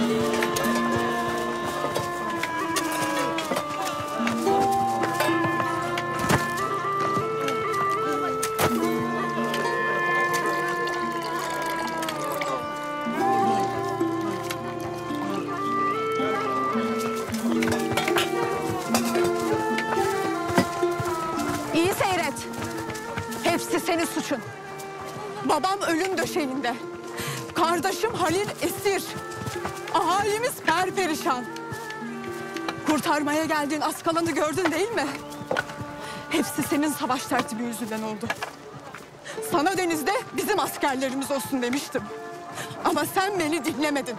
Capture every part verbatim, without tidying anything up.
Senin suçun. Babam ölüm döşeğinde. Kardeşim Halil esir. Ahalimiz perperişan. Kurtarmaya geldiğin Askalan'ı gördün değil mi? Hepsi senin savaş tertibi yüzünden oldu. Sana denizde bizim askerlerimiz olsun demiştim. Ama sen beni dinlemedin.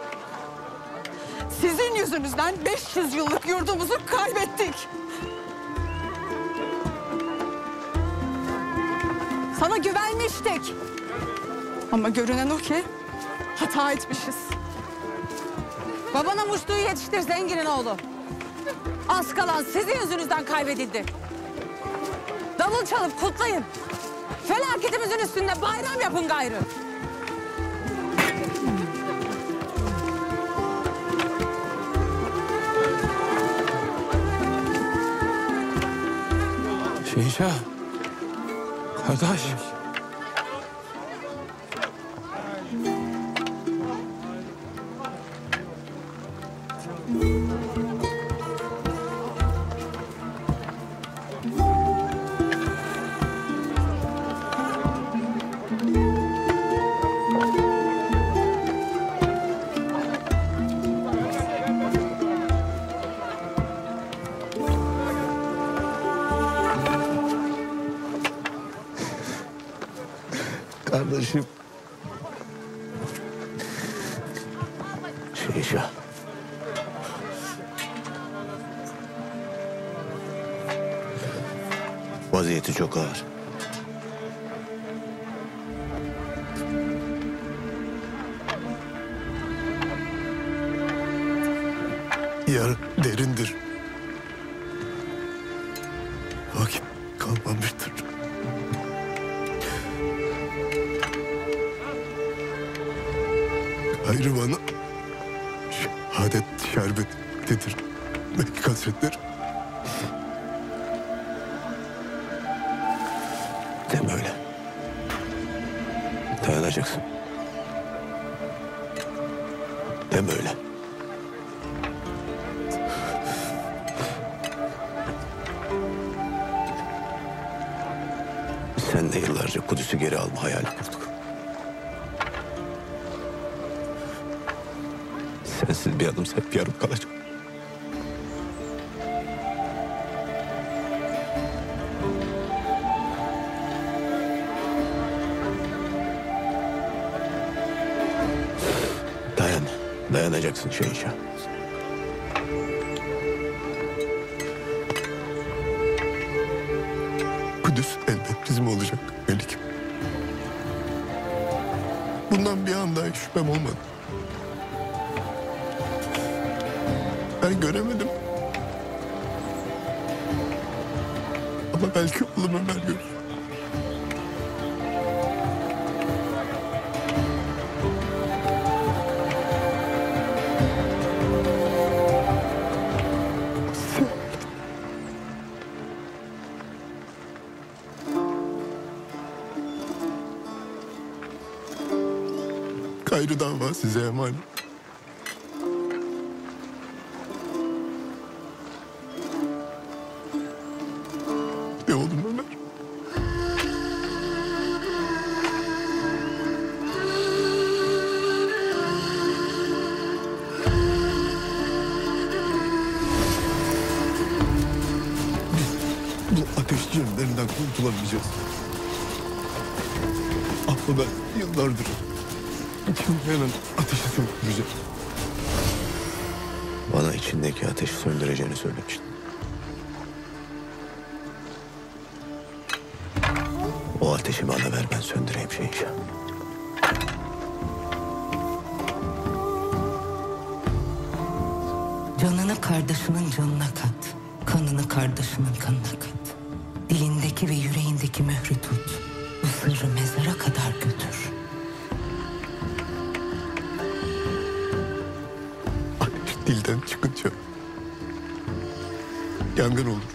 Sizin yüzünüzden beş yüz yıllık yurdumuzu kaybettik. Sana güvenmiştik. Ama görünen o ki hata etmişiz. Babana Muşlu'yu yetiştir zenginin oğlu. Askalan sizin yüzünüzden kaybedildi. Davul çalıp kutlayın. Felaketimizin üstünde bayram yapın gayrı. Şehişah. Kardeş. Kardeşim. Şehişah. Vaziyeti çok ağır. Yar derindir. Vakit kalmamıştır. Gayrı bana şehadet şerbetidir. Mekke Hazretleri. Deme öyle. Dayanacaksın. Deme öyle. Sen de yıllarca Kudüs'ü geri alma hayali kurduk. Sensiz bir adım hep yarım kalacak. Dayan, dayanacaksın Şehişah. Kudüs elbet bizim olacak Melikim. Bundan bir an daha şüphem olmadı. Ben göremedim. Ama belki oğlum Ömer görür. Gayrı dava size emanet. Ne oğlum Ömer? Biz bu ateş cemlerinden kurtulamayacağız. Ama ben yıllardır İçimde yanan ateşi söndüreceğim. Bana içindeki ateşi söndüreceğini söylemiştin. O ateşi bana ver, ben söndüreyim Şehişah. Canını kardeşinin canına kat. Kanını kardeşinin kanına kat. Dilindeki ve yüreğindeki mührü tut. Bu sırrı mezara kadar götür. dilden çıkınca yangın olur.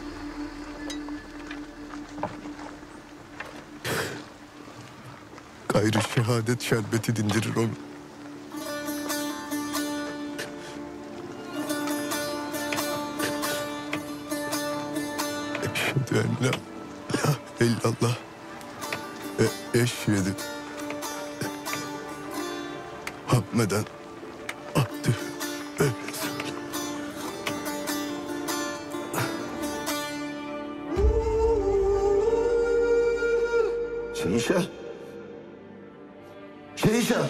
Gayrı şehadet şerbeti dindirir onu. Eşhedü en la ilahe illallah ve eşhedü Muhammeden abdühü ve resulü. Şehişah. Şehişah.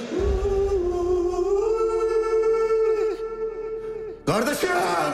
Kardeşim.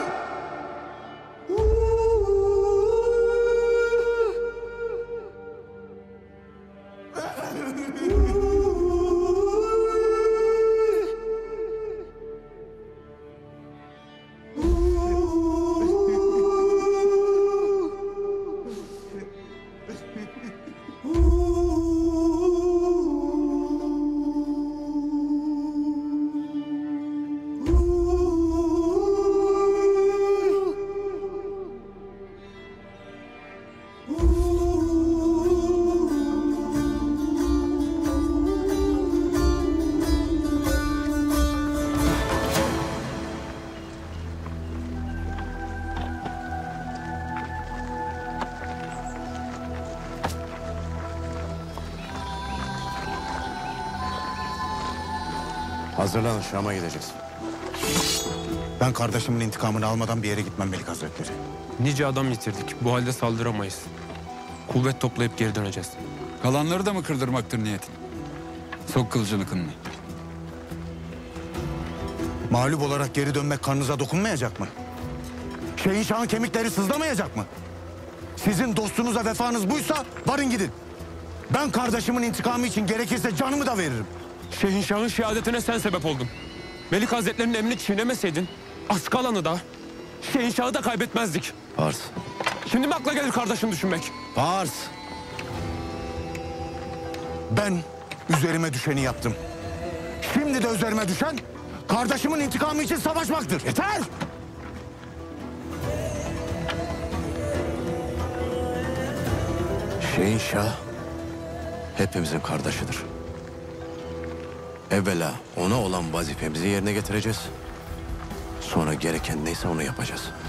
Hazırlanın, Şam'a gideceğiz. Ben kardeşimin intikamını almadan bir yere gitmem Melik Hazretleri. Nice adam yitirdik. Bu halde saldıramayız. Kuvvet toplayıp geri döneceğiz. Kalanları da mı kırdırmaktır niyetin? Sok kılıcını kınına. Mağlup olarak geri dönmek kanınıza dokunmayacak mı? Şehinşah'ın kemikleri sızlamayacak mı? Sizin dostunuza vefanız buysa varın gidin. Ben kardeşimin intikamı için gerekirse canımı da veririm. Şehinşah'ın şehadetine sen sebep oldun. Melik Hazretleri'nin emrini çiğnemeseydin, Askalan'ı da, Şehinşah'ı da kaybetmezdik. Pars. Şimdi mi akla gelir kardeşim düşünmek? Pars. Ben üzerime düşeni yaptım. Şimdi de üzerime düşen kardeşimin intikamı için savaşmaktır. Yeter! Şehinşah hepimizin kardeşidir. Evvela ona olan vazifemizi yerine getireceğiz. Sonra gereken neyse onu yapacağız.